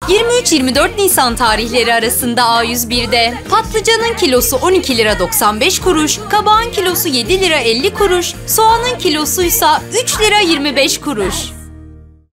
23-24 Nisan tarihleri arasında A101'de patlıcanın kilosu 12 lira 95 kuruş, kabağın kilosu 7 lira 50 kuruş, soğanın kilosuysa 3 lira 25 kuruş.